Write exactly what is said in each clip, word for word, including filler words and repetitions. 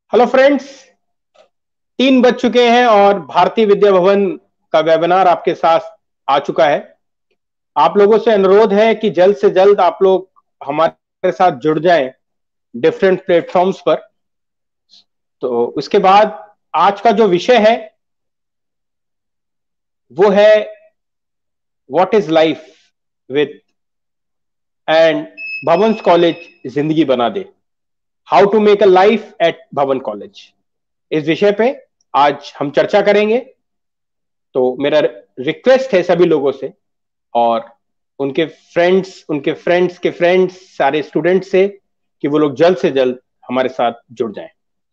Hello friends. तीन बज चुके हैं और भारतीय विद्या भवन का वेबिनार आपके साथ आ चुका है। आप लोगों से अनुरोध है कि जल्द से जल्द आप लोग हमारे साथ जुड़ जाएं डिफरेंट प्लेटफॉर्म्स पर। तो उसके बाद आज का जो विषय है वो है what is life with and Bhavans college जिंदगी बना दे, how to make a life at Bhavan college. इस विषय पे आज हम चर्चा करेंगे। तो मेरा रिक्वेस्ट है सभी लोगों से और उनके फ्रेंड्स उनके फ्रेंड्स के फ्रेंड्स सारे स्टूडेंट्स से कि वो लोग जल्द से जल्द हमारे साथ जुड़ जाएं।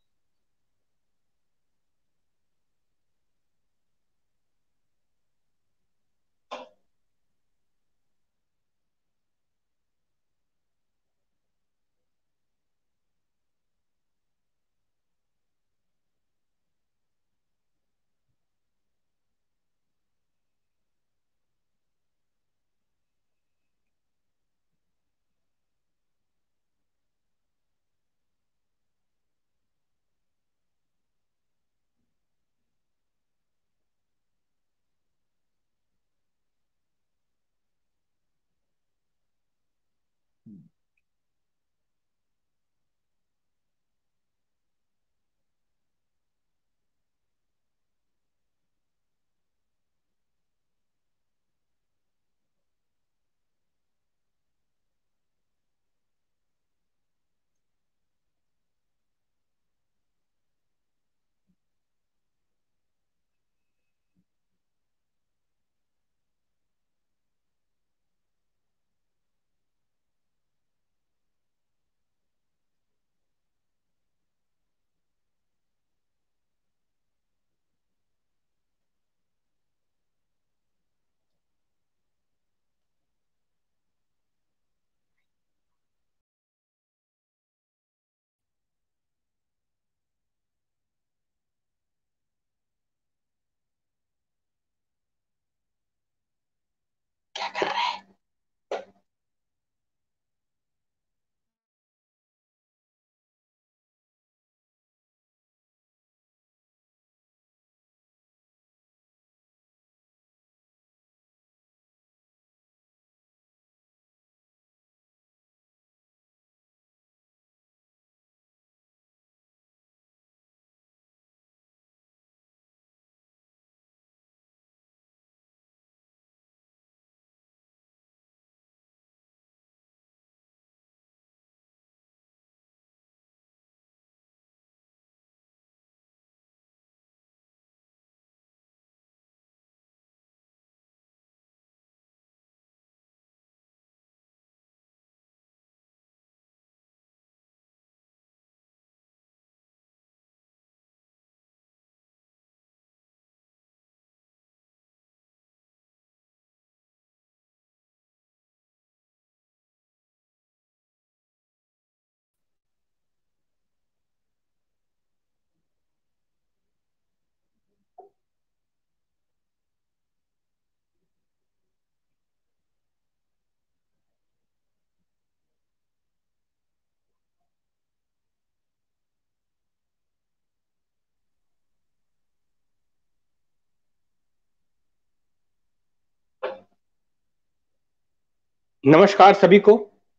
नमस्कार सभी को।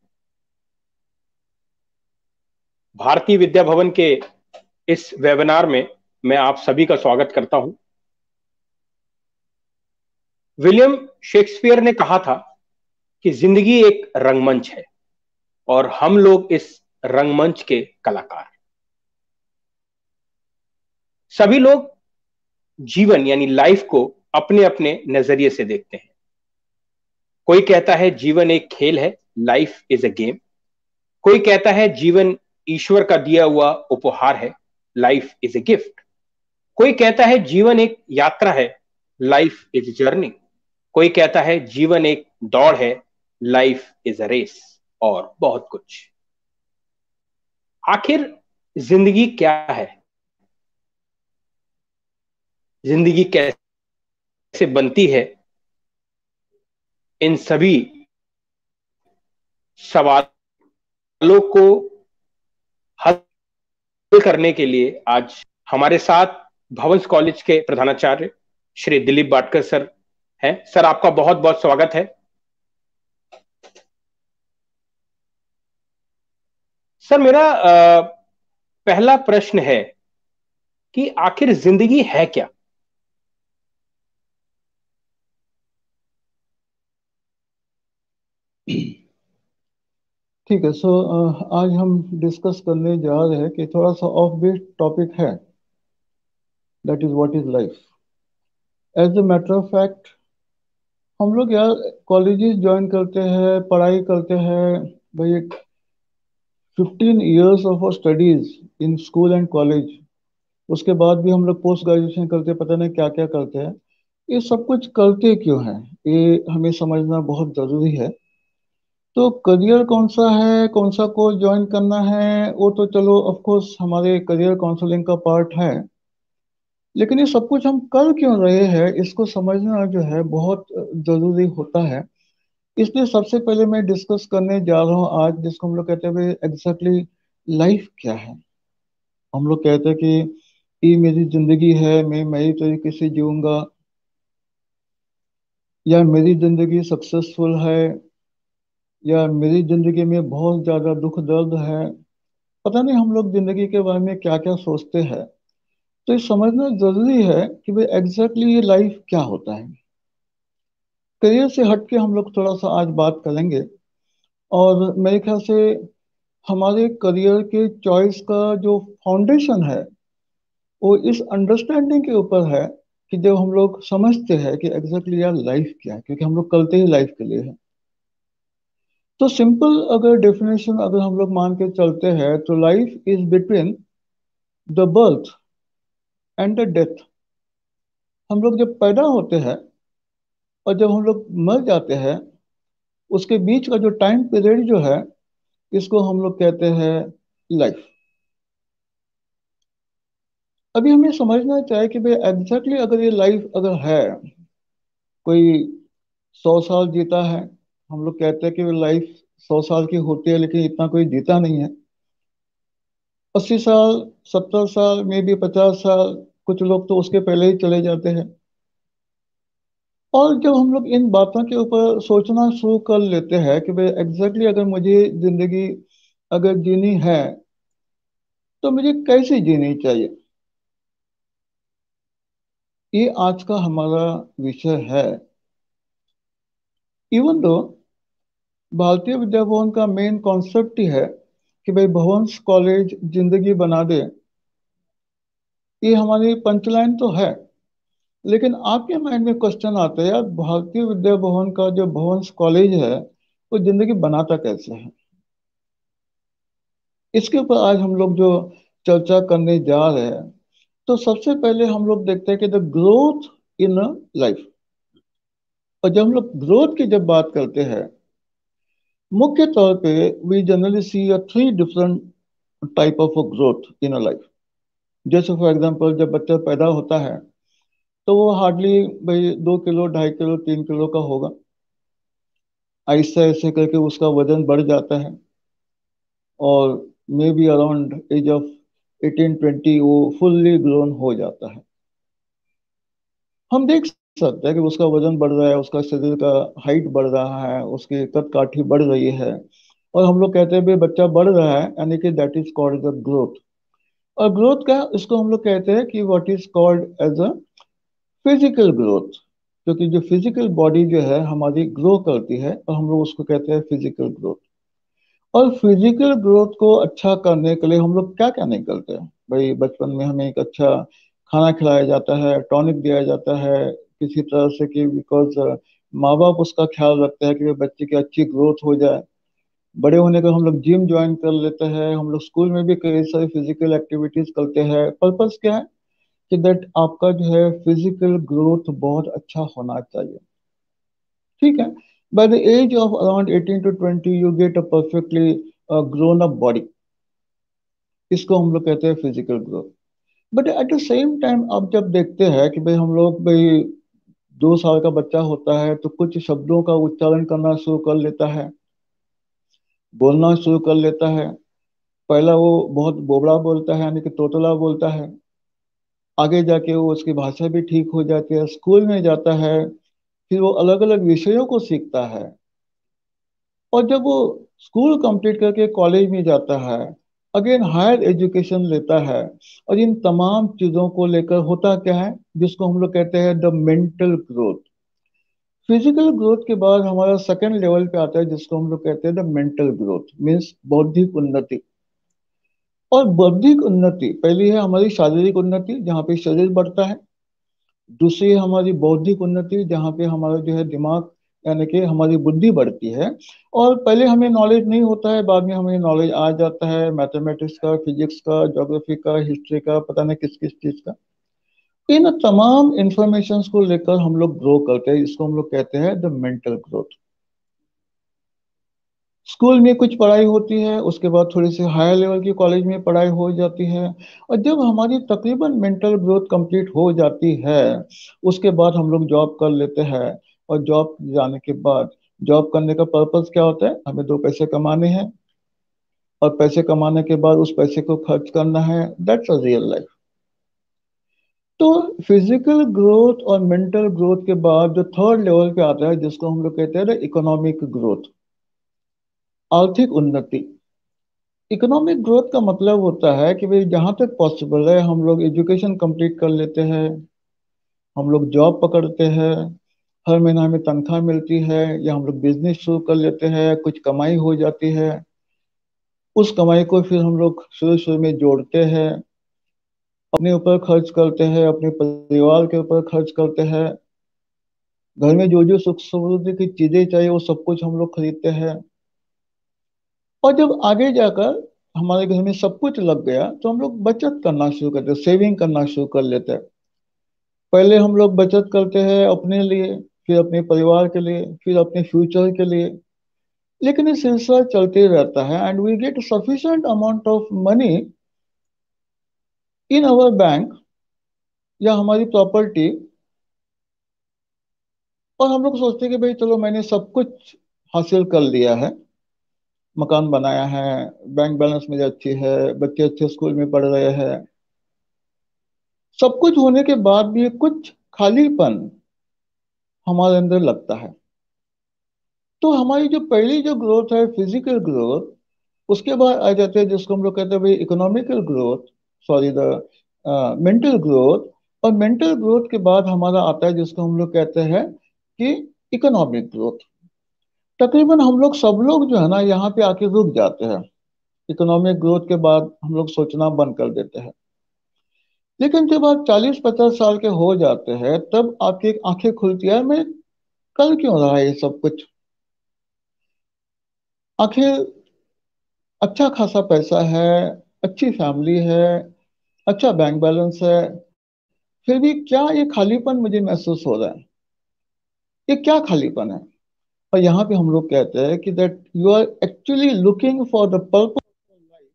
भारतीय विद्या भवन के इस वेबिनार में मैं आप सभी का स्वागत करता हूं। विलियम शेक्सपियर ने कहा था कि जिंदगी एक रंगमंच है और हम लोग इस रंगमंच के कलाकार। सभी लोग जीवन यानी लाइफ को अपने अपने नजरिए से देखते हैं। कोई कहता है जीवन एक खेल है, लाइफ इज अ गेम। कोई कहता है जीवन ईश्वर का दिया हुआ उपहार है, लाइफ इज ए गिफ्ट। कोई कहता है जीवन एक यात्रा है, लाइफ इज जर्नी। कोई कहता है जीवन एक दौड़ है, लाइफ इज अ रेस। और बहुत कुछ। आखिर जिंदगी क्या है? जिंदगी कैसे बनती है? इन सभी सवालों को हल करने के लिए आज हमारे साथ भवंस कॉलेज के प्रधानाचार्य श्री दिलीप बाटकर सर हैं। सर, आपका बहुत बहुत स्वागत है। सर, मेरा अ, पहला प्रश्न है कि आखिर जिंदगी है क्या? ठीक है। सो आज हम डिस्कस करने जा रहे हैं कि थोड़ा सा ऑफ बीट टॉपिक है, that is what is life. As a matter of fact, हम लोग यार कॉलेजेस ज्वाइन करते हैं, पढ़ाई करते हैं भाई। Fifteen years of studies in school and college, उसके बाद भी हम लोग पोस्ट ग्रेजुएशन करते हैं, पता नहीं क्या क्या करते हैं। ये सब कुछ करते क्यों हैं, ये हमें समझना बहुत ज़रूरी है। तो करियर कौन सा है, कौन सा कोर्स ज्वाइन करना है, वो तो चलो ऑफ कोर्स हमारे करियर काउंसलिंग का पार्ट है। लेकिन ये सब कुछ हम कर क्यों रहे हैं, इसको समझना जो है बहुत जरूरी होता है। इसलिए सबसे पहले मैं डिस्कस करने जा रहा हूँ आज, जिसको हम लोग कहते हैं एग्जैक्टली लाइफ क्या है। हम लोग कहते हैं कि ये मेरी जिंदगी है, मैं मेरी तरीके से जीऊंगा, या मेरी जिंदगी सक्सेसफुल है, या मेरी जिंदगी में बहुत ज्यादा दुख दर्द है। पता नहीं हम लोग जिंदगी के बारे में क्या क्या सोचते हैं। तो ये समझना जरूरी है कि भाई एग्जैक्टली ये लाइफ क्या होता है। करियर से हटके हम लोग थोड़ा सा आज बात करेंगे। और मेरे ख्याल से हमारे करियर के चॉइस का जो फाउंडेशन है, वो इस अंडरस्टैंडिंग के ऊपर है कि जब हम लोग समझते हैं कि एग्जैक्टली यार लाइफ क्या है, क्योंकि हम लोग करते ही लाइफ के लिए है। तो सिंपल अगर डेफिनेशन अगर हम लोग मान के चलते हैं, तो life is between the birth and the death. हम लोग जब पैदा होते हैं और जब हम लोग मर जाते हैं, उसके बीच का जो टाइम पीरियड जो है, इसको हम लोग कहते हैं लाइफ। अभी हमें समझना चाहिए कि भाई एग्जैक्टली अगर ये लाइफ अगर है, कोई सौ साल जीता है, हम लोग कहते हैं कि लाइफ सौ साल की होती है, लेकिन इतना कोई जीता नहीं है। अस्सी साल, सत्तर साल, में भी पचास साल, कुछ लोग तो उसके पहले ही चले जाते हैं। और जब हम लोग इन बातों के ऊपर सोचना शुरू कर लेते हैं कि भाई एग्जैक्टली अगर मुझे जिंदगी अगर जीनी है, तो मुझे कैसे जीनी चाहिए, ये आज का हमारा विषय है। इवन दो भारतीय विद्या भवन का मेन कॉन्सेप्ट ही है कि भाई भवंस कॉलेज जिंदगी बना दे, ये हमारी पंचलाइन तो है। लेकिन आपके माइंड में क्वेश्चन आता है, यार भारतीय विद्या भवन का जो भवंस कॉलेज है, वो जिंदगी बनाता कैसे है। इसके ऊपर आज हम लोग जो चर्चा करने जा रहे हैं। तो सबसे पहले हम लोग देखते हैं कि द ग्रोथ इन लाइफ। और जब हम लोग ग्रोथ की जब बात करते हैं, मुख्य तौर पे we generally see a three different type of growth in a life. जैसे फॉर एग्जांपल, जब बच्चा पैदा होता है, तो वो हार्डली भाई दो किलो ढाई किलो तीन किलो का होगा। ऐसे ऐसे करके उसका वजन बढ़ जाता है, और maybe around age of eighteen twenty वो फुल्ली ग्रोन हो जाता है। हम देख सकते हैं कि उसका वजन बढ़ रहा है, उसका शरीर का हाइट बढ़ रहा है, उसकी कद काठी बढ़ रही है। और हम लोग कहते हैं भाई बच्चा बढ़ रहा है, यानी कि that is called the growth. और ग्रोथ का इसको हम लोग कहते हैं कि what is called as a physical growth. क्योंकि जो फिजिकल बॉडी जो है हमारी ग्रो करती है, और हम लोग उसको कहते हैं फिजिकल ग्रोथ। और फिजिकल ग्रोथ को अच्छा करने के लिए हम लोग क्या क्या नहीं करते हैं। भाई बचपन में हमें एक अच्छा खाना खिलाया जाता है, टॉनिक दिया जाता है किसी तरह से, कि बिकॉज माँ बाप उसका ख्याल रखते हैं कि भाई बच्चे की अच्छी ग्रोथ हो जाए। बड़े होने का हम लोग जिम ज्वाइन कर लेते हैं, हम लोग स्कूल में भी कई सारी फिजिकल एक्टिविटीज करते हैं। पर्पस क्या है कि दैट आपका जो है फिजिकल ग्रोथ बहुत अच्छा होना चाहिए। ठीक है। By the age of around eighteen to twenty you get a perfectly grown up body. इसको हम लोग कहते हैं physical growth. But at the same time आप जब देखते हैं कि भाई हम लोग भाई दो साल का बच्चा होता है, तो कुछ शब्दों का उच्चारण करना शुरू कर लेता है, बोलना शुरू कर लेता है। पहला वो बहुत बोबड़ा बोलता है, यानी कि तोतला बोलता है। आगे जाके वो उसकी भाषा भी ठीक हो जाती है, स्कूल में जाता है, फिर वो अलग अलग विषयों को सीखता है। और जब वो स्कूल कंप्लीट करके कॉलेज में जाता है, अगेन हायर एजुकेशन लेता है। और इन तमाम चीजों को लेकर होता क्या है, जिसको हम लोग कहते हैं the mental growth. Physical growth के बाद हमारा सेकंड लेवल पे आता है, जिसको हम लोग कहते हैं द मेंटल ग्रोथ, मीन्स बौद्धिक उन्नति। और बौद्धिक उन्नति पहली है हमारी शारीरिक उन्नति, जहाँ पे शरीर बढ़ता है। दूसरी है हमारी बौद्धिक उन्नति, जहाँ पे हमारा जो है दिमाग, यानी कि हमारी बुद्धि बढ़ती है। और पहले हमें नॉलेज नहीं होता है, बाद में हमें नॉलेज आ जाता है, मैथमेटिक्स का, फिजिक्स का, ज्योग्राफी का, हिस्ट्री का, पता नहीं किस किस चीज का। इन तमाम इंफॉर्मेशन को लेकर हम लोग ग्रो करते हैं, इसको हम लोग कहते हैं द मेंटल ग्रोथ। स्कूल में कुछ पढ़ाई होती है, उसके बाद थोड़ी सी हायर लेवल की कॉलेज में पढ़ाई हो जाती है। और जब हमारी तकरीबन मेंटल ग्रोथ कंप्लीट हो जाती है, उसके बाद हम लोग जॉब कर लेते हैं। और जॉब जाने के बाद, जॉब करने का पर्पस क्या होता है, हमें दो पैसे कमाने हैं। और पैसे कमाने के बाद उस पैसे को खर्च करना है। That's a real life. तो फिजिकल ग्रोथ और मेंटल ग्रोथ के बाद जो थर्ड लेवल पे आता है, जिसको हम लोग कहते हैं इकोनॉमिक ग्रोथ, आर्थिक उन्नति। इकोनॉमिक ग्रोथ का मतलब होता है कि भाई जहां तक पॉसिबल है हम लोग एजुकेशन कंप्लीट कर लेते हैं, हम लोग जॉब पकड़ते हैं, हर महीना हमें तनख्वाह मिलती है, या हम लोग बिजनेस शुरू कर लेते हैं, कुछ कमाई हो जाती है। उस कमाई को फिर हम लोग शुरू शुरू में जोड़ते हैं, अपने ऊपर खर्च करते हैं, अपने परिवार के ऊपर खर्च करते हैं। घर में जो जो सुख समृद्धि की चीजें चाहिए वो सब कुछ हम लोग खरीदते हैं। और जब आगे जाकर हमारे घर में सब कुछ लग गया, तो हम लोग बचत करना शुरू करते हैं, सेविंग करना शुरू कर लेते हैं। पहले हम लोग बचत करते हैं अपने लिए, फिर अपने परिवार के लिए, फिर अपने फ्यूचर के लिए। लेकिन ये सिलसिला चलते ही रहता है, and we get sufficient amount of money in our bank, या हमारी प्रॉपर्टी। और हम लोग सोचते हैं कि भाई चलो मैंने सब कुछ हासिल कर लिया है, मकान बनाया है, बैंक बैलेंस मेरी अच्छी है, बच्चे अच्छे स्कूल में पढ़ रहे हैं। सब कुछ होने के बाद भी कुछ खालीपन हमारे अंदर लगता है। तो हमारी जो पहली जो ग्रोथ है फिजिकल ग्रोथ, उसके बाद आ जाते हैं जिसको हम लोग कहते हैं भाई economical growth, sorry the mental growth. और मेंटल ग्रोथ के बाद हमारा आता है जिसको हम लोग कहते हैं कि इकोनॉमिक ग्रोथ। तकरीबन हम लोग सब लोग जो है ना यहाँ पे आके रुक जाते हैं। इकोनॉमिक ग्रोथ के बाद हम लोग सोचना बंद कर देते हैं। लेकिन जब आप चालीस पचास साल के हो जाते हैं, तब आपकी एक आंखें खुलती है, मैं कर क्यों रहा है ये सब कुछ। आखिर अच्छा खासा पैसा है, अच्छी फैमिली है, अच्छा बैंक बैलेंस है, फिर भी क्या ये खालीपन मुझे महसूस हो रहा है। ये क्या खालीपन है। और यहाँ पे हम लोग कहते हैं कि that you are actually looking for the purpose of life.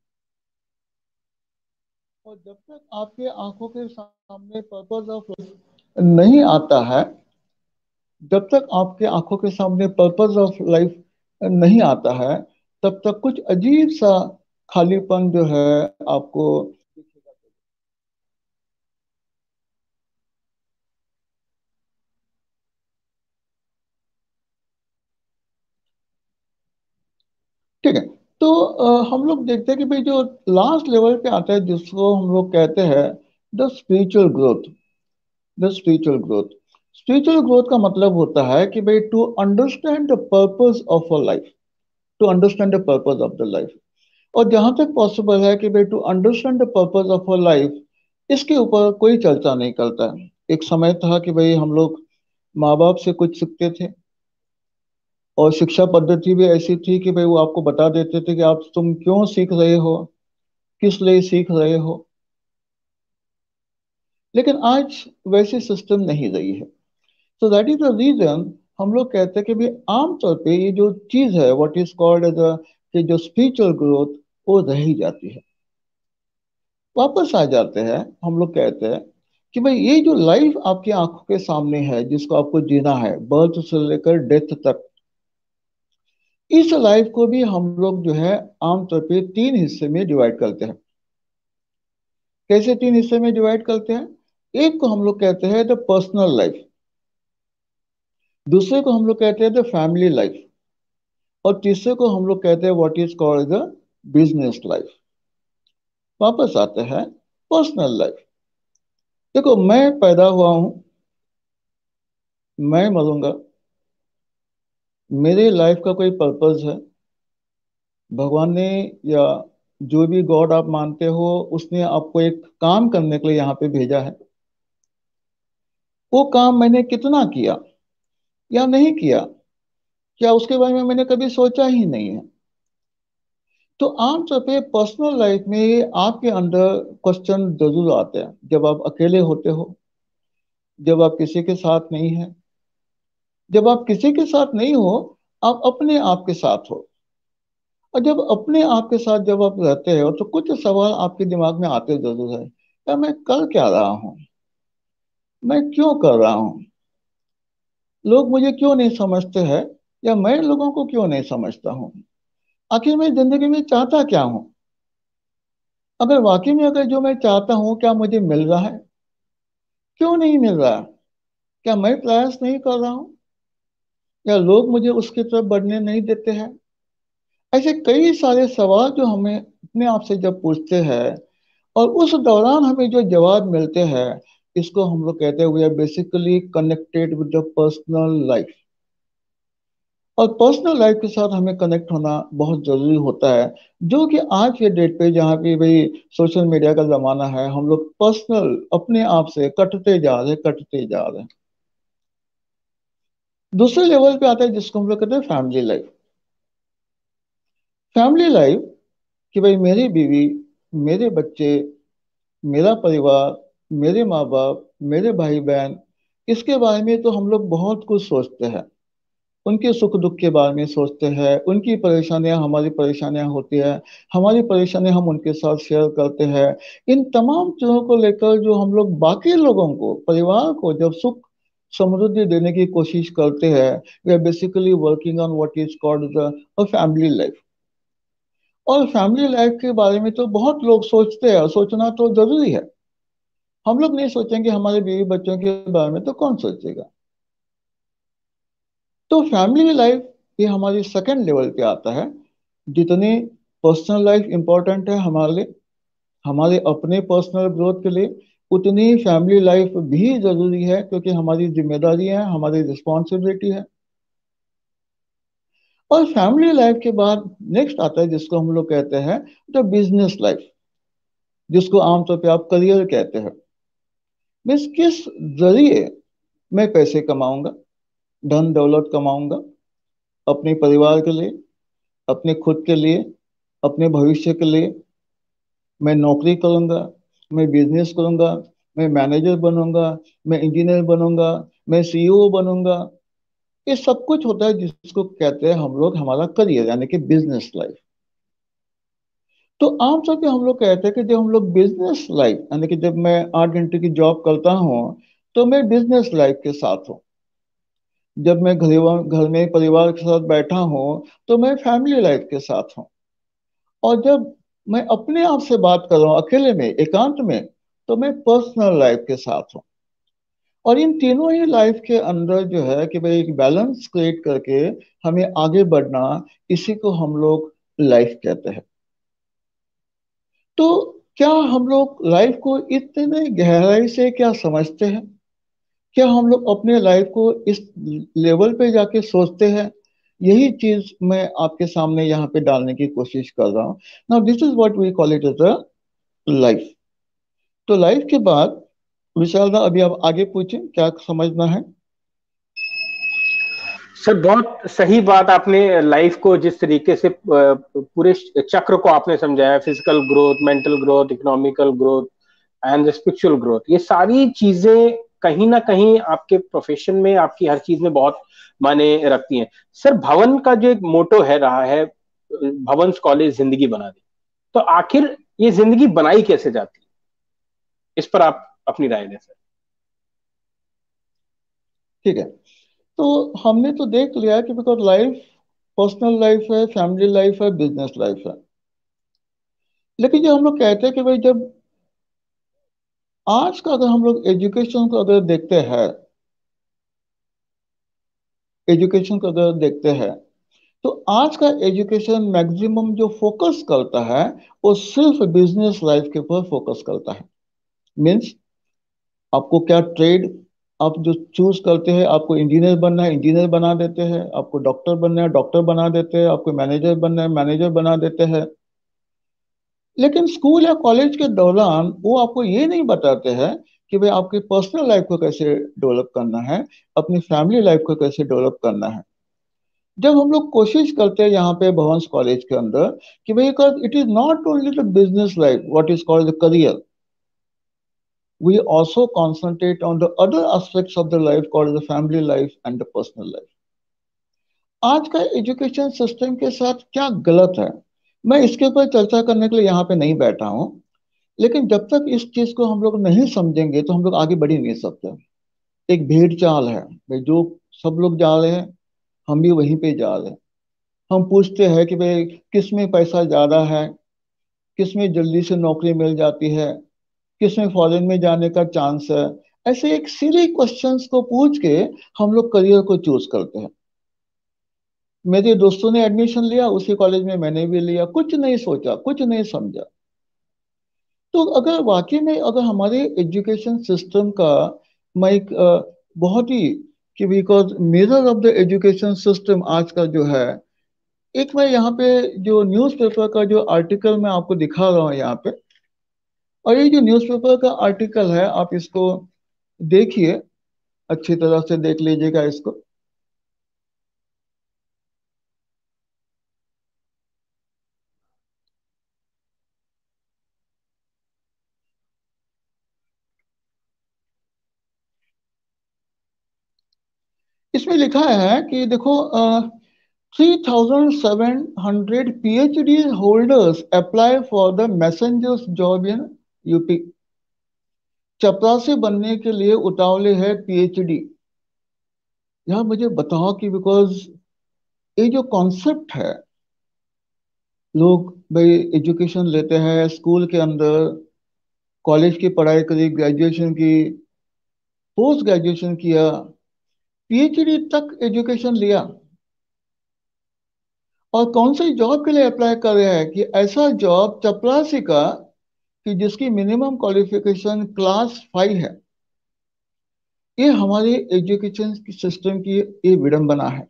और जब तक आपके आंखों के सामने पर्पस ऑफ लाइफ नहीं आता है, जब तक आपके आंखों के सामने पर्पस ऑफ लाइफ नहीं आता है, तब तक कुछ अजीब सा खालीपन जो है आपको दिखेगा। ठीक है। तो अ, हम लोग देखते हैं कि भाई जो लास्ट लेवल पे आता है, जिसको हम लोग कहते हैं the spiritual growth. The spiritual growth spiritual growth का मतलब होता है कि भाई to understand the purpose of a life, to understand the purpose of the life. और जहां तक पॉसिबल है कि भाई to understand the purpose of a life, इसके ऊपर कोई चर्चा नहीं करता है। एक समय था कि भाई हम लोग माँ बाप से कुछ सीखते थे, और शिक्षा पद्धति भी ऐसी थी कि भाई वो आपको बता देते थे कि आप तुम क्यों सीख रहे हो, किस लिए सीख रहे हो। लेकिन आज वैसे सिस्टम नहीं रही है। So that is the reason हम लोग कहते हैं कि भाई आमतौर पे ये जो चीज है, what is called as a, कि जो स्पिरिचुअल ग्रोथ, वो रह ही जाती है। वापस आ जाते हैं, हम लोग कहते हैं कि भाई ये जो लाइफ आपकी आंखों के सामने है, जिसको आपको जीना है बर्थ से लेकर डेथ तक, इस लाइफ को भी हम लोग जो है आमतौर पे तीन हिस्से में डिवाइड करते हैं। कैसे तीन हिस्से में डिवाइड करते हैं? एक को हम लोग कहते हैं द पर्सनल लाइफ, दूसरे को हम लोग कहते हैं द फैमिली लाइफ, और तीसरे को हम लोग कहते हैं what is called the business life. वापस आते हैं पर्सनल लाइफ। देखो, मैं पैदा हुआ हूं, मैं मरूंगा, मेरे लाइफ का कोई पर्पस है। भगवान ने, या जो भी गॉड आप मानते हो, उसने आपको एक काम करने के लिए यहाँ पे भेजा है। वो काम मैंने कितना किया या नहीं किया, क्या उसके बारे में मैंने कभी सोचा ही नहीं है। तो आमतौर पे पर्सनल लाइफ में आपके अंदर क्वेश्चन जरूर आते हैं जब आप अकेले होते हो, जब आप किसी के साथ नहीं है। जब आप किसी के साथ नहीं हो, आप अपने आप के साथ हो। और जब अपने आप के साथ जब आप रहते हो तो कुछ सवाल आपके दिमाग में आते जरूर है, क्या मैं कर क्या रहा हूँ, मैं क्यों कर रहा हूँ, लोग मुझे क्यों नहीं समझते हैं, या मैं लोगों को क्यों नहीं समझता हूँ, आखिर मैं जिंदगी में चाहता क्या हूँ। अगर वाकई में अगर जो मैं चाहता हूँ क्या मुझे मिल रहा है, क्यों नहीं मिल रहा, क्या मैं प्रयास नहीं कर रहा हूँ, या लोग मुझे उसकी तरफ बढ़ने नहीं देते हैं। ऐसे कई सारे सवाल जो हमें अपने आप से जब पूछते हैं, और उस दौरान हमें जो जवाब मिलते हैं, इसको हम लोग कहते हैं we are basically connected with the personal life. और पर्सनल लाइफ के साथ हमें कनेक्ट होना बहुत जरूरी होता है, जो कि आज के डेट पे जहाँ पे भाई सोशल मीडिया का जमाना है, हम लोग पर्सनल अपने आप से कटते जा रहे कटते जा रहे हैं। दूसरे लेवल पे आता है जिसको हम लोग कहते हैं फैमिली लाइफ। फैमिली लाइफ कि भाई मेरी बीवी, मेरे बच्चे, मेरा परिवार, मेरे माँ बाप, मेरे भाई बहन, इसके बारे में तो हम लोग बहुत कुछ सोचते हैं। उनके सुख दुख के बारे में सोचते हैं, उनकी परेशानियां हमारी परेशानियां होती है, हमारी परेशानियां हम उनके साथ शेयर करते हैं। इन तमाम चीजों को लेकर जो हम लोग बाकी लोगों को, परिवार को जब सुख समृद्धि देने की कोशिश करते हैं, we are basically working on what is called the family life. और फैमिली लाइफ के बारे में तो बहुत लोग सोचते हैं, और सोचना तो जरूरी है। हम लोग नहीं सोचेंगे, हमारे बीवी बच्चों के बारे में तो कौन सोचेगा। तो फैमिली लाइफ ये हमारी सेकंड लेवल पे आता है। जितनी पर्सनल लाइफ इंपॉर्टेंट है हमारे लिए, हमारे अपने पर्सनल ग्रोथ के लिए, उतनी फैमिली लाइफ भी जरूरी है, क्योंकि हमारी जिम्मेदारी है, हमारी रिस्पॉन्सिबिलिटी है। और फैमिली लाइफ के बाद नेक्स्ट आता है जिसको हम लोग कहते हैं द बिजनेस लाइफ, जिसको आमतौर पे आप करियर कहते हैं। मीन्स किस जरिए मैं पैसे कमाऊंगा, धन दौलत कमाऊंगा, अपने परिवार के लिए, अपने खुद के लिए, अपने भविष्य के लिए। मैं नौकरी करूंगा, मैं बिजनेस करूंगा, मैं मैनेजर बनूंगा, मैं इंजीनियर बनूंगा, मैं सीईओ बनूंगा। ये सब कुछ होता है जिसको कहते हैं हम लोग हमारा करियर, यानी कि बिजनेस लाइफ। तो आमतौर पे हम लोग कहते हैं कि जब हम लोग बिजनेस लाइफ, यानी कि जब मैं आठ घंटे की जॉब करता हूँ, तो मैं बिजनेस लाइफ के साथ हूँ। जब मैं घर घर में परिवार के साथ बैठा हूँ, तो मैं फैमिली लाइफ के साथ हूँ। और जब मैं अपने आप से बात कर रहा हूँ अकेले में, एकांत में, तो मैं पर्सनल लाइफ के साथ हूँ। और इन तीनों ही लाइफ के अंदर जो है कि भाई एक बैलेंस क्रिएट करके हमें आगे बढ़ना, इसी को हम लोग लाइफ कहते हैं। तो क्या हम लोग लाइफ को इतने गहराई से क्या समझते हैं? क्या हम लोग अपने लाइफ को इस लेवल पे जाके सोचते हैं? यही चीज मैं आपके सामने यहाँ पे डालने की कोशिश कर रहा हूँ। Now this is what we call it as a life. तो लाइफ के बाद विशाल दा, अभी आप आगे पूछें क्या समझना है। सर बहुत सही बात आपने लाइफ को जिस तरीके से पूरे चक्र को आपने समझाया, physical growth, mental growth, economical growth and spiritual growth, ये सारी चीजें कहीं ना कहीं आपके प्रोफेशन में, आपकी हर चीज में बहुत मायने रखती हैं। सर भवन का जो एक मोटो है रहा है, भवन कॉलेज जिंदगी बना दी, तो आखिर ये जिंदगी बनाई कैसे जाती है, इस पर आप अपनी राय दें सर। ठीक है। तो हमने तो देख लिया कि बिकॉज लाइफ पर्सनल लाइफ है, फैमिली लाइफ है, बिजनेस लाइफ है। लेकिन जो हम लोग कहते हैं कि भाई जब आज का अगर हम लोग एजुकेशन को अगर देखते हैं, एजुकेशन को अगर देखते हैं तो आज का एजुकेशन मैक्सिमम जो फोकस करता है वो सिर्फ बिजनेस लाइफ के ऊपर फोकस करता है। मीन्स आपको क्या ट्रेड आप जो चूज करते हैं, आपको इंजीनियर बनना है इंजीनियर बना देते हैं, आपको डॉक्टर बनना है डॉक्टर बना देते हैं, आपको मैनेजर बनना है मैनेजर बना देते हैं। लेकिन स्कूल या कॉलेज के दौरान वो आपको ये नहीं बताते हैं कि भाई आपकी पर्सनल लाइफ को कैसे डेवलप करना है, अपनी फैमिली लाइफ को कैसे डेवलप करना है। जब हम लोग कोशिश करते हैं यहाँ पे भवंस कॉलेज के अंदर कि भाई it is not only the business life what is called the career, we also concentrate on the other aspects of the life called the family life and the personal life. आज का education system के साथ क्या गलत है, मैं इसके ऊपर चर्चा करने के लिए यहाँ पे नहीं बैठा हूँ। लेकिन जब तक इस चीज को हम लोग नहीं समझेंगे तो हम लोग आगे बढ़ ही नहीं सकते। एक भेड़ चाल है भाई, जो सब लोग जा रहे हैं हम भी वहीं पे जा रहे हैं। हम पूछते हैं कि भाई किस में पैसा ज्यादा है, किस में जल्दी से नौकरी मिल जाती है, किस में फॉरेन में जाने का चांस है। ऐसे एक सिली क्वेश्चंस को पूछ के हम लोग करियर को चूज करते हैं। मेरे दोस्तों ने एडमिशन लिया उसी कॉलेज में, मैंने भी लिया, कुछ नहीं सोचा कुछ नहीं समझा। तो अगर वाकई में अगर हमारे एजुकेशन सिस्टम का मैं एक अ, बहुत ही कि because mirror of the education system आज का जो है, एक मैं यहाँ पे जो न्यूज़पेपर का जो आर्टिकल मैं आपको दिखा रहा हूँ यहाँ पे, और ये जो न्यूज़पेपर का आर्टिकल है आप इसको देखिए, अच्छी तरह से देख लीजिएगा इसको। इसमें लिखा है कि देखो, three thousand seven hundred P H D holders apply for the messengers job in UP. चपरासी बनने के लिए उतावले है पी एच डी। यार मुझे बताओ कि बिकॉज ये जो कॉन्सेप्ट है, लोग भाई एजुकेशन लेते हैं स्कूल के अंदर, कॉलेज की पढ़ाई करी, ग्रेजुएशन की, पोस्ट ग्रेजुएशन किया, पी एच डी तक एजुकेशन लिया, और कौन सी जॉब के लिए अप्लाई कर रहे हैं कि ऐसा जॉब चपरासी का कि जिसकी मिनिमम क्वालिफिकेशन क्लास फाइव है। ये हमारे एजुकेशन सिस्टम की ये विडंबना है।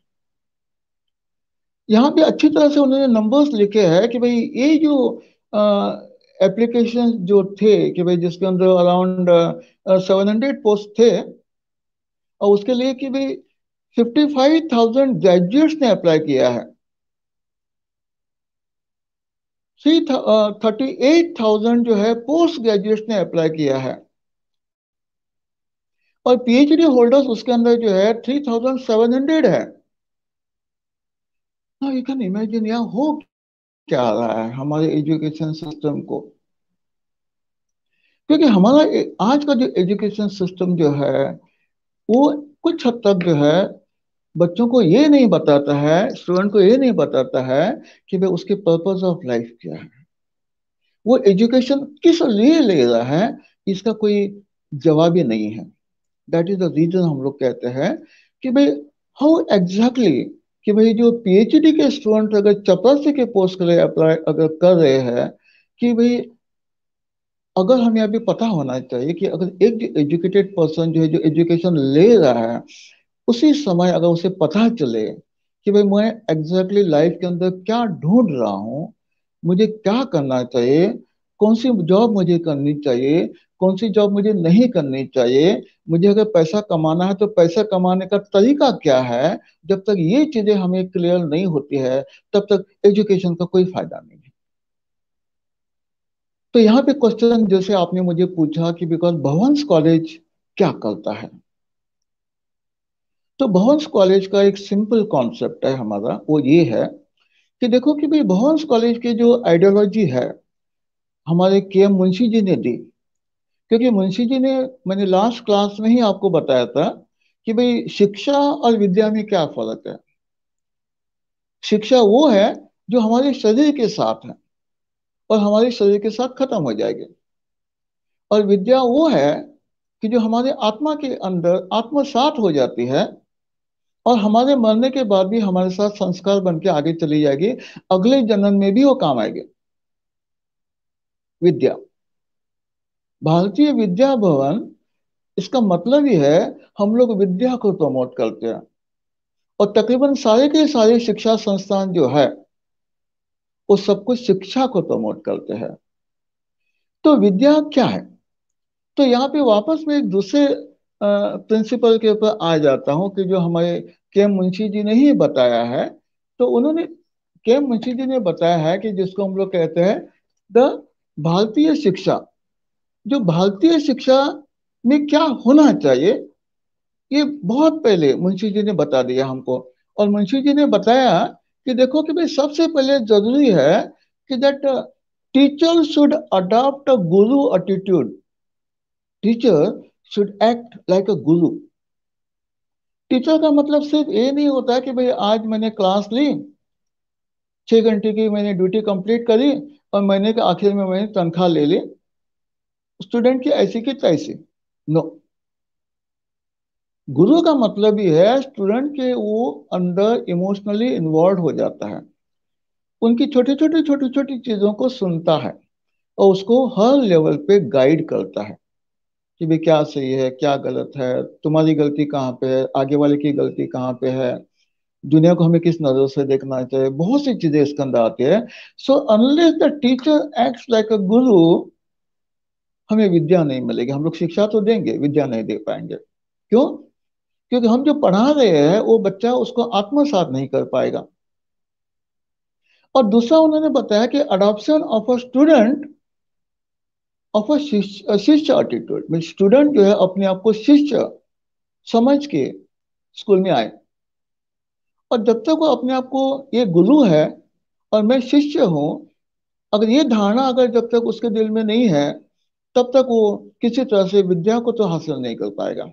यहाँ पे अच्छी तरह से उन्होंने नंबर्स लिखे हैं कि भाई ये जो एप्लीकेशन जो थे कि भाई जिसके अंदर अराउंड सेवन हंड्रेड पोस्ट थे, और उसके लिए कि भाई फिफ्टी फाइव थाउजेंड ग्रेजुएट्स ने अप्लाई किया है, थ्री थर्टी एट थाउजेंड जो है पोस्ट ग्रेजुएट्स ने अप्लाई किया है, और पी एच डी होल्डर्स उसके अंदर जो है थ्री थाउजेंड सेवन हंड्रेड है। हाँ, यू कैन इमेजिन यहाँ हो क्या रहा है हमारे एजुकेशन सिस्टम को। क्योंकि हमारा ए- आज का जो एजुकेशन सिस्टम जो है वो कुछ हद तक जो है बच्चों को ये नहीं बताता है, स्टूडेंट को ये नहीं बताता है कि भाई उसके पर्पस ऑफ लाइफ क्या है, वो एजुकेशन किस लिए ले रहा है, इसका कोई जवाब ही नहीं है। दैट इज द रीजन हम लोग कहते हैं कि भाई हाउ एग्जैक्टली कि भाई जो पी एच डी के स्टूडेंट अगर चपरासी के पोस्ट के लिए अप्लाई अगर कर रहे हैं, कि भाई अगर हमें अभी पता होना चाहिए कि अगर एक जो एजुकेटेड पर्सन जो है जो एजुकेशन ले रहा है, उसी समय अगर उसे पता चले कि भाई मैं एग्जैक्टली लाइफ के अंदर क्या ढूंढ रहा हूँ, मुझे क्या करना चाहिए, कौन सी जॉब मुझे करनी चाहिए, कौन सी जॉब मुझे नहीं करनी चाहिए, मुझे अगर पैसा कमाना है तो पैसा कमाने का तरीका क्या है, जब तक ये चीजें हमें क्लियर नहीं होती है तब तक एजुकेशन का कोई फायदा नहीं है। तो यहाँ पे क्वेश्चन जैसे आपने मुझे पूछा कि बिकॉज भवंस कॉलेज क्या करता है, तो भवंस कॉलेज का एक सिंपल कॉन्सेप्ट है हमारा, वो ये है कि देखो कि भाई भवंस कॉलेज की जो आइडियोलॉजी है हमारे के एम मुंशी जी ने दी। क्योंकि मुंशी जी ने, मैंने लास्ट क्लास में ही आपको बताया था कि भाई शिक्षा और विद्या में क्या फर्क है। शिक्षा वो है जो हमारे शरीर के साथ है और हमारे शरीर के साथ खत्म हो जाएगी। और विद्या वो है कि जो हमारे आत्मा के अंदर आत्मसात हो जाती है और हमारे मरने के बाद भी हमारे साथ संस्कार बन के आगे चली जाएगी, अगले जन्म में भी वो काम आएगी। विद्या, भारतीय विद्या भवन, इसका मतलब ही है हम लोग विद्या को प्रमोट करते हैं। और तकरीबन सारे के सारे शिक्षा संस्थान जो है वो सब कुछ शिक्षा को प्रमोट करते हैं। तो विद्या क्या है? तो यहाँ पे वापस मैं एक दूसरे प्रिंसिपल के ऊपर आ जाता हूँ कि जो हमारे के एम मुंशी जी ने ही बताया है। तो उन्होंने, के एम मुंशी जी ने बताया है कि जिसको हम लोग कहते हैं द भारतीय शिक्षा। जो भारतीय शिक्षा में क्या होना चाहिए, ये बहुत पहले मुंशी जी ने बता दिया हमको। और मुंशी जी ने बताया कि देखो कि भाई सबसे पहले जरूरी है कि that teacher should adopt a guru attitude. Teacher should act like a guru. Teacher का मतलब सिर्फ ये नहीं होता है कि भाई आज मैंने क्लास ली, छह घंटे की मैंने ड्यूटी कंप्लीट करी और महीने के आखिर में मैंने तनख्वाह ले ली, स्टूडेंट की ऐसी की तैसी। नो, गुरु का मतलब ही है स्टूडेंट के वो अंदर इमोशनली इन्वॉल्व हो जाता है, उनकी छोटी छोटी छोटी छोटी चीजों को सुनता है और उसको हर लेवल पे गाइड करता है कि भाई क्या सही है क्या गलत है, तुम्हारी गलती कहाँ पे है, आगे वाले की गलती कहाँ पे है, दुनिया को हमें किस नजर से देखना चाहिए, बहुत सी चीजें इसके अंदर आती है। So unless the teacher acts like a guru, हमें विद्या नहीं मिलेगी। हम लोग शिक्षा तो देंगे, विद्या नहीं दे पाएंगे। क्यों? क्योंकि हम जो पढ़ा रहे हैं वो बच्चा उसको आत्मसात नहीं कर पाएगा। और दूसरा उन्होंने बताया कि adoption of a student of a shishya attitude, mean student जो है अपने आप को शिष्य समझ के स्कूल में आए। और जब तक वो अपने आप को ये गुरु है और मैं शिष्य हूं, अगर ये धारणा अगर जब तक उसके दिल में नहीं है, तब तक वो किसी तरह से विद्या को तो हासिल नहीं कर पाएगा।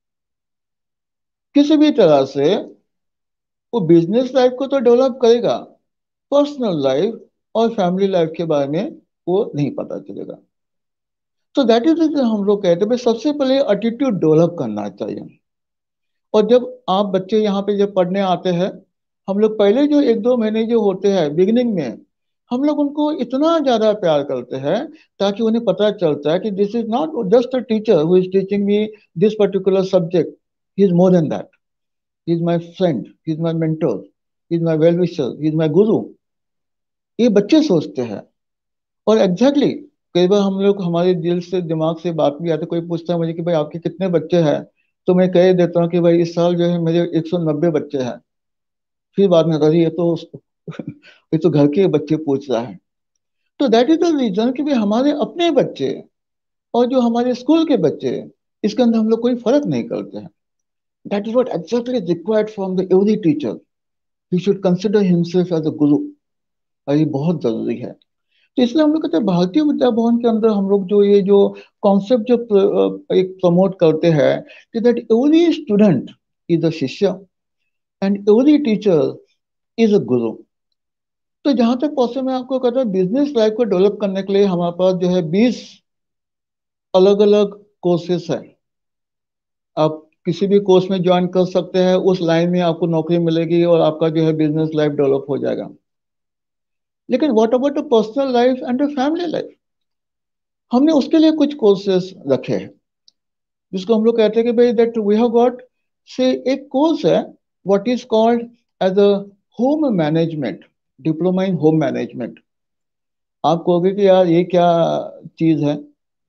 किसी भी तरह से वो बिजनेस लाइफ को तो डेवलप करेगा, पर्सनल लाइफ और फैमिली लाइफ के बारे में वो नहीं पता चलेगा। तो दैट इज हम लोग कहते हैं भाई सबसे पहले एटीट्यूड डेवलप करना चाहिए। और जब आप बच्चे यहाँ पे जब पढ़ने आते हैं, हम लोग पहले जो एक दो महीने जो होते हैं बिगिनिंग में, हम लोग उनको इतना ज्यादा प्यार करते हैं ताकि उन्हें पता चलता है कि this is not just a teacher who is teaching me this particular subject, he is more than that, he is my friend, he is my mentor, he is my well wisher, he is my guru. ये बच्चे सोचते हैं। और exactly exactly, कई बार हम लोग हमारे दिल से दिमाग से बात भी आती है, कोई पूछता है मुझे कि भाई आपके कितने बच्चे हैं, तो मैं कह देता हूँ कि भाई इस साल जो है मेरे एक सौ नब्बे बच्चे हैं। फिर बाद में कहा ये तो ये तो घर के बच्चे पूछ रहा है। तो दैट इज द रीजन कि भाई हमारे अपने बच्चे और जो हमारे स्कूल के बच्चे, इसके अंदर हम लोग कोई फर्क नहीं करते हैं। That is what exactly required from the every teacher, he should consider himself as a guru. और ये बहुत जरूरी है। तो इसलिए हम लोग कहते हैं भारतीय विद्या भवन के अंदर हम लोग जो ये जो कॉन्सेप्ट जो प्र, एक प्रमोट करते हैं कि that every student is a shishya and every teacher is a guru. तो जहां तक पॉसिबल मैं आपको कहता हूँ बिजनेस लाइफ को डेवलप करने के लिए हमारे पास जो है बीस अलग अलग कोर्सेस हैं। आप किसी भी कोर्स में ज्वाइन कर सकते हैं, उस लाइन में आपको नौकरी मिलेगी और आपका जो है बिजनेस लाइफ डेवलप हो जाएगा। लेकिन what about the personal life and the family life, हमने उसके लिए कुछ कोर्सेस रखे हैं जिसको हम लोग कहते हैं कि भाई दैट वी हैव गॉट से एक कोर्स है what is called as a home management, diploma in home management. आप कहोगे कि यार ये क्या चीज है,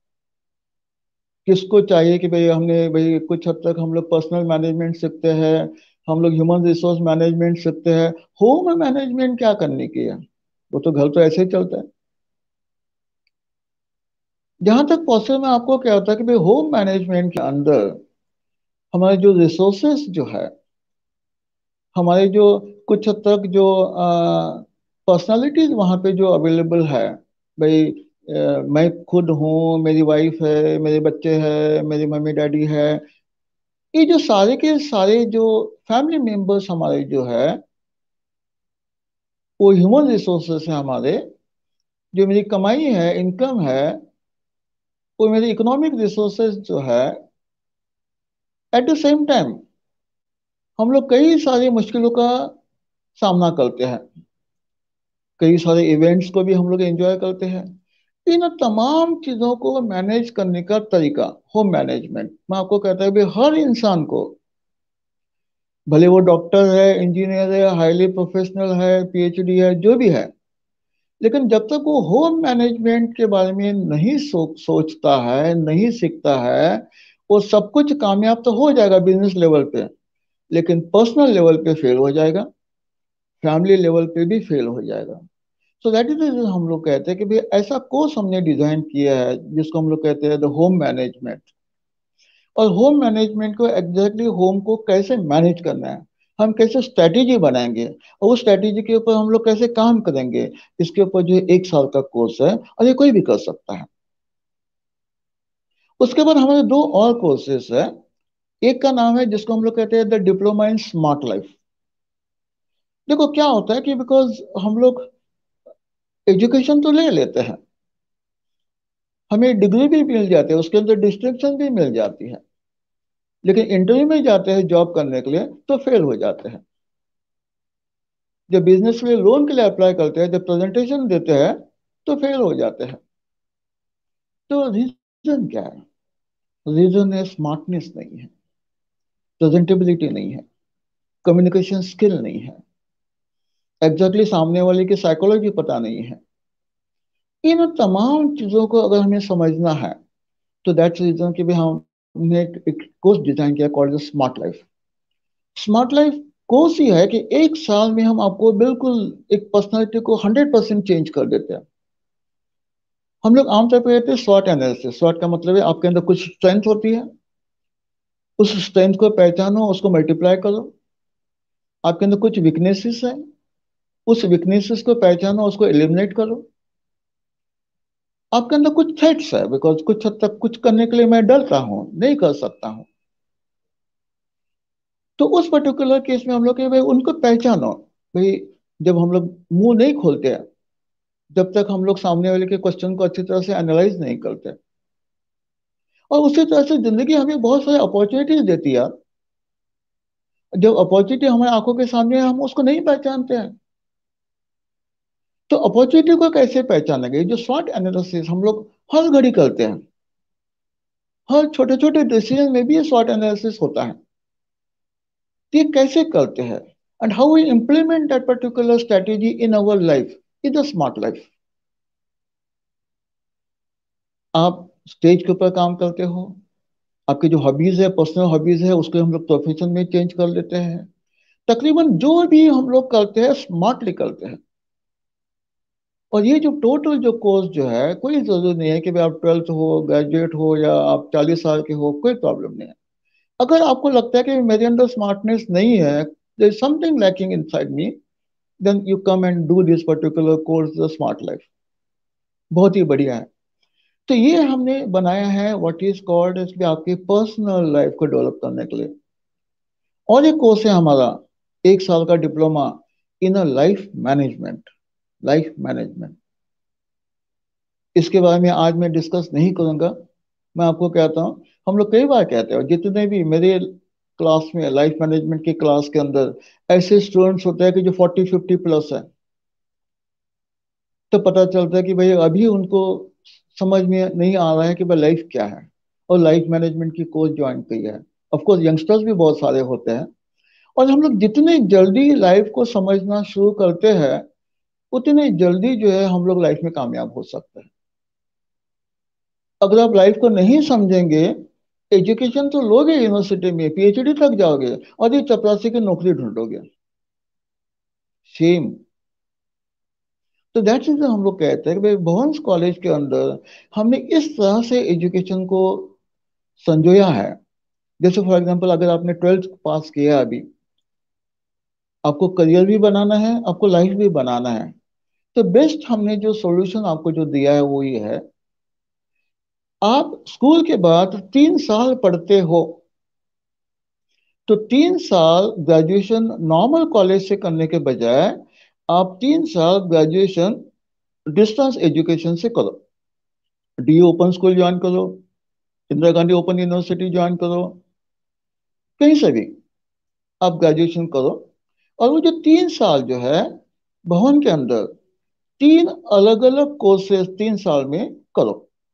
किसको चाहिए कि भाई हमने भाई कुछ हद तक हम लोग पर्सनल मैनेजमेंट सीखते हैं, हम लोग ह्यूमन रिसोर्स मैनेजमेंट सीखते हैं, होम मैनेजमेंट क्या करने की है? वो तो घर तो ऐसे ही चलता है। जहां तक पॉसिबल में आपको क्या होता है कि भाई होम मैनेजमेंट के अंदर हमारे जो रिसोर्सेस जो है, हमारे जो कुछ हद तक जो पर्सनालिटीज वहां पे जो अवेलेबल है, भाई अ, मैं खुद हूँ, मेरी वाइफ है, मेरे बच्चे हैं, मेरी मम्मी डैडी है, ये जो सारे के सारे जो फैमिली मेंबर्स हमारे जो है, वो ह्यूमन रिसोर्सेस है हमारे, जो मेरी कमाई है, इनकम है, वो मेरी इकोनॉमिक रिसोर्सेज जो है, एट द सेम टाइम हम लोग कई सारी मुश्किलों का सामना करते हैं, कई सारे इवेंट्स को भी हम लोग एंजॉय करते हैं। इन तमाम चीजों को मैनेज करने का तरीका, होम मैनेजमेंट, मैं आपको कहता हूँ भी हर इंसान को, भले वो डॉक्टर है, इंजीनियर है, हाईली प्रोफेशनल है, पीएचडी है, जो भी है, लेकिन जब तक वो होम मैनेजमेंट के बारे में नहीं सो, सोचता है, नहीं सीखता है, वो सब कुछ कामयाब तो हो जाएगा बिजनेस लेवल पे, लेकिन पर्सनल लेवल पे फेल हो जाएगा, फैमिली लेवल पे भी फेल हो जाएगा। सो दैट इज हम लोग कहते हैं कि भाई ऐसा कोर्स हमने डिजाइन किया है जिसको हम लोग कहते हैं द होम मैनेजमेंट। और होम मैनेजमेंट को एग्जैक्टली होम को कैसे मैनेज करना है, हम कैसे स्ट्रैटेजी बनाएंगे, और उस स्ट्रैटेजी के ऊपर हम लोग कैसे काम करेंगे, इसके ऊपर जो एक साल का कोर्स है, और ये कोई भी कर सकता है। उसके बाद हमारे दो और कोर्सेस है। एक का नाम है जिसको हम लोग कहते हैं the diploma in smart life. देखो क्या होता है कि बिकॉज हम लोग एजुकेशन तो ले लेते हैं, हमें डिग्री भी मिल जाती है, उसके अंदर डिस्ट्रिक्शन भी मिल जाती है, लेकिन इंटरव्यू में जाते हैं जॉब करने के लिए तो फेल हो जाते हैं। जब बिजनेस के लिए लोन के लिए अप्लाई करते हैं, जब प्रेजेंटेशन देते हैं तो फेल हो जाते हैं। तो रीजन क्या है? रीजन है स्मार्टनेस नहीं है, प्रेजेंटेबिलिटी नहीं है, कम्युनिकेशन स्किल नहीं है, एग्जैक्टली सामने वाले की साइकोलॉजी पता नहीं है। इन तमाम चीजों को अगर हमें समझना है, तो दैट्स रीजन कि भी हमने एक, एक कोर्स डिजाइन किया called smart life. Smart life course ही है कि एक साल में हम आपको बिल्कुल एक पर्सनालिटी को हंड्रेड परसेंट चेंज कर देते हैं। हम लोग आमतौर पर कहते हैं स्वॉट एनालिसिस। स्वॉट का मतलब है आपके अंदर कुछ स्ट्रेंथ होती है, उस स्ट्रेंथ को पहचानो, उसको मल्टीप्लाई करो। आपके अंदर कुछ वीकनेसेस है, उस वीकनेसेस को पहचानो, उसको एलिमिनेट करो। आपके अंदर कुछ थ्रेट्स है, बिकॉज कुछ हद तक कुछ करने के लिए मैं डरता हूं, नहीं कर सकता हूं, तो उस पर्टिकुलर केस में हम लोग के भाई उनको पहचानो। भाई जब हम लोग मुंह नहीं खोलते हैं, जब तक हम लोग सामने वाले के क्वेश्चन को अच्छी तरह से एनालाइज नहीं करते, और उसी तरह से जिंदगी हमें बहुत सारी अपॉर्चुनिटीज देती है यार। जब अपॉर्चुनिटी हमारे आंखों के सामने है, हम उसको नहीं पहचानते हैं। तो अपॉर्चुनिटी को कैसे पहचानेंगे? जो स्वॉट एनालिसिस हम लोग हर घड़ी करते हैं, हर छोटे छोटे डिसीजन में भी ये स्वॉट एनालिसिस होता है। तो ये कैसे करते हैं, and how we implement that particular strategy in our life is a smart life. आप स्टेज के ऊपर काम करते हो, आपकी जो हॉबीज है, पर्सनल हॉबीज है, उसको हम लोग प्रोफेशन में चेंज कर लेते हैं। तकरीबन जो भी हम लोग करते हैं स्मार्टली करते हैं। और ये जो टोटल जो कोर्स जो है, कोई जरूरी नहीं है कि भाई आप ट्वेल्थ हो, ग्रेजुएट हो, या आप चालीस साल के हो, कोई प्रॉब्लम नहीं है। अगर आपको लगता है कि मेरे अंदर स्मार्टनेस नहीं है, there is something lacking inside me, then you come and do this particular course the smart life. बहुत ही बढ़िया है। तो ये हमने बनाया है व्हाट इज कॉल्ड इसलिए आपकी पर्सनल लाइफ को डेवलप करने के लिए। और एक कोर्स है हमारा, एक साल का diploma in a life management. Life management, इसके बारे में आज मैं डिस्कस नहीं करूंगा। मैं आपको कहता हूँ, हम लोग कई बार कहते हैं, जितने भी मेरे क्लास में लाइफ मैनेजमेंट की क्लास के अंदर ऐसे स्टूडेंट्स होते हैं कि जो फोर्टी फिफ्टी प्लस है, तो पता चलता है कि भाई अभी उनको समझ में नहीं आ रहा है कि भाई लाइफ क्या है, और लाइफ मैनेजमेंट की कोर्स ज्वाइन की है। ऑफ कोर्स यंगस्टर्स भी बहुत सारे होते हैं। और हम लोग जितने जल्दी लाइफ को समझना शुरू करते हैं, उतने जल्दी जो है हम लोग लाइफ में कामयाब हो सकते हैं। अगर आप लाइफ को नहीं समझेंगे, एजुकेशन तो लोगे यूनिवर्सिटी में, पीएचडी तक जाओगे, और ये चपरासी की नौकरी ढूंढोगे। सेम। तो दैट्स इज हम लोग कहते हैं कि भाई भवंस कॉलेज के अंदर हमने इस तरह से एजुकेशन को संजोया है। जैसे फॉर एग्जांपल, अगर आपने ट्वेल्थ पास किया अभी, आपको करियर भी बनाना है, आपको लाइफ भी बनाना है, तो बेस्ट हमने जो सॉल्यूशन आपको जो दिया है वो ये है। आप स्कूल के बाद तीन साल पढ़ते हो, तो तीन साल ग्रेजुएशन नॉर्मल कॉलेज से करने के बजाय आप तीन साल ग्रेजुएशन डिस्टेंस एजुकेशन से करो। डी ओपन स्कूल ज्वाइन करो, Indira Gandhi open university join करो, कहीं से भी आप ग्रेजुएशन करो। और वो जो तीन साल जो है भवन के अंदर तीन अलग अलग कोर्सेज तीन साल में करो।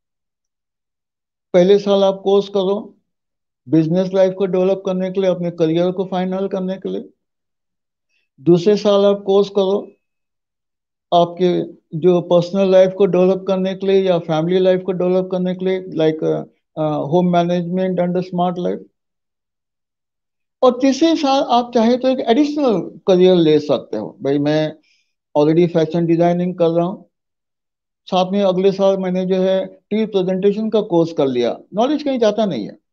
पहले साल आप कोर्स करो बिजनेस लाइफ को डेवलप करने के लिए, अपने करियर को फाइनल करने के लिए। दूसरे साल आप कोर्स करो आपके जो पर्सनल लाइफ को डेवलप करने के लिए या फैमिली लाइफ को डेवलप करने के लिए, like home management and smart life. और तीसरे साल आप चाहे तो एक एडिशनल करियर ले सकते हो। भाई मैं ऑलरेडी फैशन डिजाइनिंग कर रहा हूँ, साथ में अगले साल मैंने जो है टीवी प्रेजेंटेशन का कोर्स कर लिया। नॉलेज कहीं जाता नहीं है।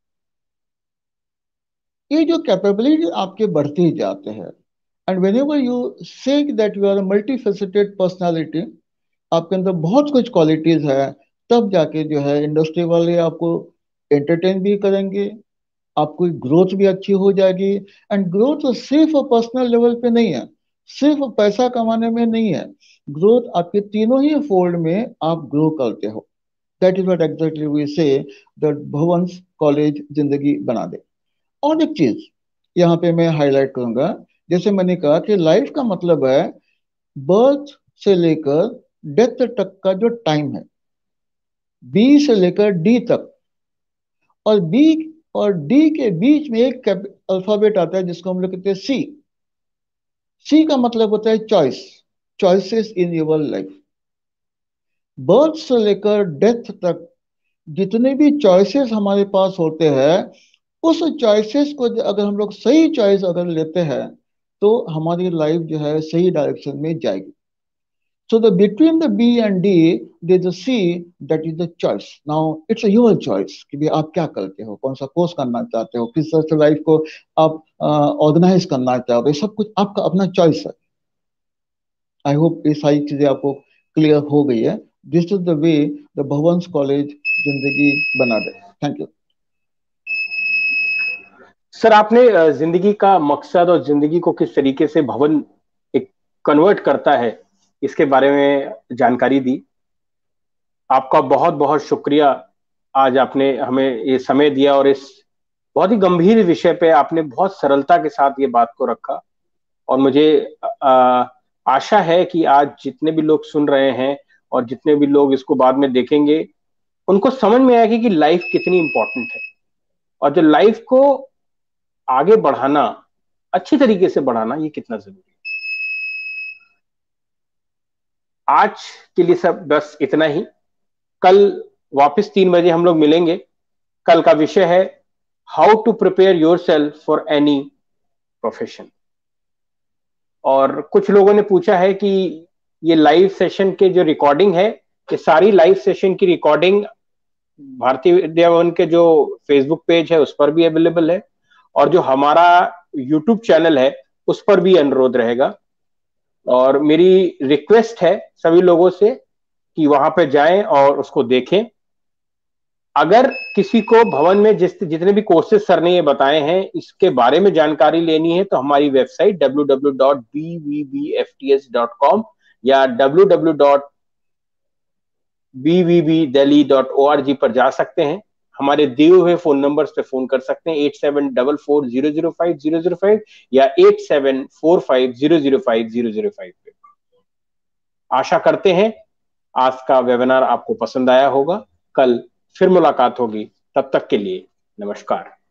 ये जो कैपेबिलिटी आपके बढ़ते ही जाते हैं। And whenever you say that you are multi faceted personality, आपके अंदर बहुत कुछ क्वालिटीज है, तब जाके जो है इंडस्ट्री वाले आपको एंटरटेन भी करेंगे, आपकी ग्रोथ भी अच्छी हो जाएगी। एंड ग्रोथ सिर्फ पर्सनल लेवल पे नहीं है, सिर्फ पैसा कमाने में नहीं है। ग्रोथ आपके तीनों ही फोल्ड में आप ग्रो करते हो। That is what exactly we say that Bhavan's college जिंदगी बना दे। और एक चीज यहाँ पे मैं हाईलाइट करूंगा, जैसे मैंने कहा कि लाइफ का मतलब है बर्थ से लेकर डेथ तक का जो टाइम है, बी से लेकर डी तक। और बी और डी के बीच में एक अल्फाबेट आता है जिसको हम लोग कहते हैं सी। सी का मतलब होता है choice, choices in your life. Birth से लेकर डेथ तक जितने भी चॉइसेस हमारे पास होते हैं, उस चॉइसेस को अगर हम लोग सही चॉइस अगर लेते हैं तो हमारी लाइफ जो है सही डायरेक्शन में जाएगी। So the between the B and D, there's a C, that is the choice. Now it's a your choice कि भी आप क्या करते हो, कौन सा कोर्स करना चाहते हो, किस तरह से लाइफ को आप ऑर्गेनाइज करना चाहते हो, ये सब कुछ आपका अपना चॉइस है। आई होप ये सारी चीजें आपको क्लियर हो गई है। This is the way the Bhavan's college जिंदगी बना दे। Thank you. सर, आपने अ, जिंदगी का मकसद और जिंदगी को किस तरीके से भवन एक कन्वर्ट करता है, इसके बारे में जानकारी दी। आपका बहुत बहुत शुक्रिया। आज आपने हमें ये समय दिया और इस बहुत ही गंभीर विषय पे आपने बहुत सरलता के साथ ये बात को रखा। और मुझे आ, आशा है कि आज जितने भी लोग सुन रहे हैं और जितने भी लोग इसको बाद में देखेंगे, उनको समझ में आएगी कि लाइफ कितनी इंपॉर्टेंट है और जो लाइफ को आगे बढ़ाना, अच्छी तरीके से बढ़ाना, ये कितना जरूरी है। आज के लिए सब बस इतना ही। कल वापस तीन बजे हम लोग मिलेंगे। कल का विषय है how to prepare yourself for any profession. और कुछ लोगों ने पूछा है कि ये लाइव सेशन के जो रिकॉर्डिंग है, ये सारी लाइव सेशन की रिकॉर्डिंग भारतीय विद्या भवन के जो फेसबुक पेज है उस पर भी अवेलेबल है, और जो हमारा यूट्यूब चैनल है उस पर भी अनुरोध रहेगा। और मेरी रिक्वेस्ट है सभी लोगों से कि वहां पर जाएं और उसको देखें। अगर किसी को भवन में जिस जितने भी कोर्सेज सर ने ये बताए हैं इसके बारे में जानकारी लेनी है तो हमारी website W W W dot B V B F T S dot com या W W W dot B V B Delhi dot O R G पर जा सकते हैं। हमारे दिए हुए फोन नंबर्स पे फोन कर सकते हैं, eight seven four four zero zero five zero zero five या eight seven four five zero zero five zero zero five पे। आशा करते हैं आज का वेबिनार आपको पसंद आया होगा। कल फिर मुलाकात होगी, तब तक के लिए नमस्कार।